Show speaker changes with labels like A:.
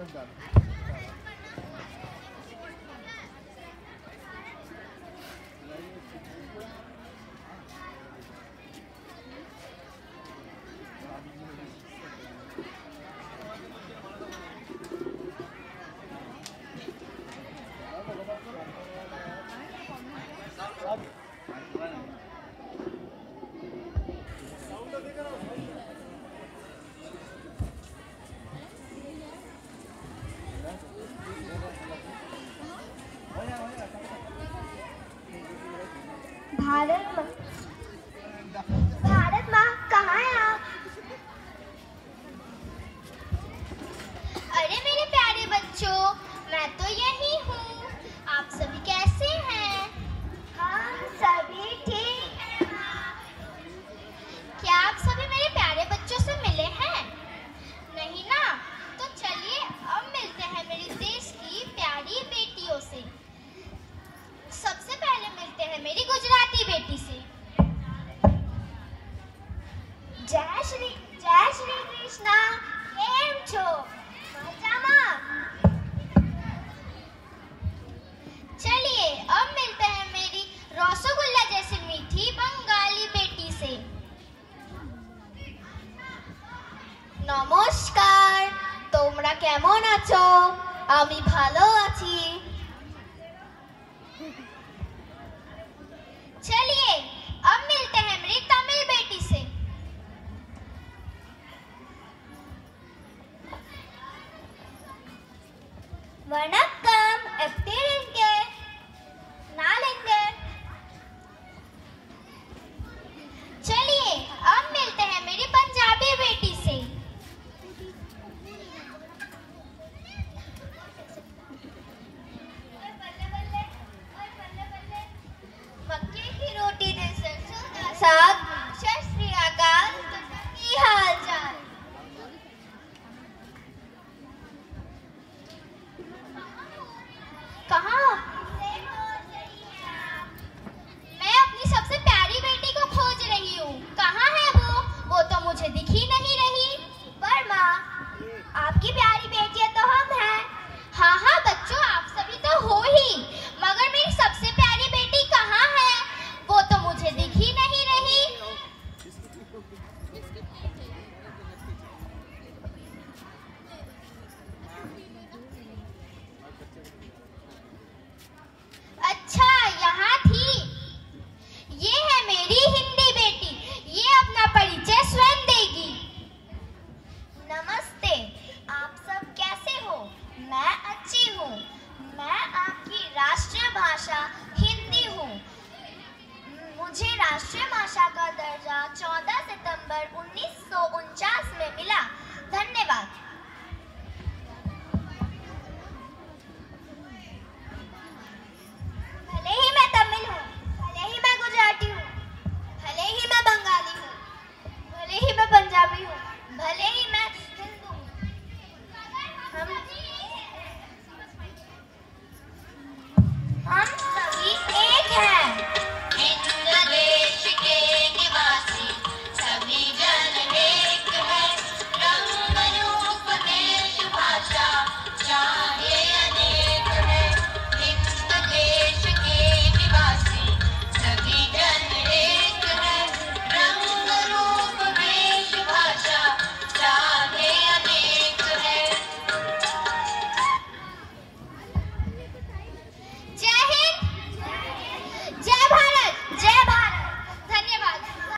A: भारत भारत माँ कहाँ है आप?
B: अरे मेरे प्यारे बच्चों, मैं तो यही हूँ। आप सभी कैसे हैं?
A: हम सभी ठीक हैं माँ।
B: क्या आप सभी मेरे प्यारे बच्चों से मिले हैं? नहीं ना? तो चलिए अब मिलते हैं मेरे देश की प्यारी बेटियों से। सबसे पहले मिलते हैं मेरी गुजराती बेटी से।
A: जय श्री कृष्णा। केम छो? मजाમાં?
B: चलिए अब मिलते हैं मेरी रसगुल्ला जैसी मीठी बंगाली बेटी से।
A: নমস্কার, তোমরা কেমন আছো? আমি ভালো আছি।
B: चलिए अब मिलते हैं मेरी तमिल बेटी से।
A: वणक्कम, எப்படி இருக்கீங்க? நாளைக்கு।
B: चलिए अब मिलते हैं मेरी पंजाबी बेटी से।
A: मक्के की रोटी दे सरसों का साग। सत श्री अकाल, की हाल चाल?
B: कहाँ? मैं अपनी सबसे प्यारी बेटी को खोज रही हूँ। कहाँ है वो तो मुझे दिख ही नहीं रही।
A: पर माँ, आपकी प्यारी बेटियां तो हम हैं।
B: हाँ हाँ बच्चों, आप सभी तो हो ही, मगर मेरी सबसे प्यारी बेटी कहाँ है? वो तो मुझे दिख ही नहीं रही। अच्छा, यहाँ थी। ये है मेरी हिंदी बेटी। ये अपना परिचय स्वयं देगी।
A: नमस्ते, आप सब कैसे हो? मैं अच्छी हूँ। मैं आपकी राष्ट्रीय भाषा हिंदी हूँ। मुझे राष्ट्रीय भाषा का दर्जा 14 सितंबर 1949 में मिला। धन्यवाद।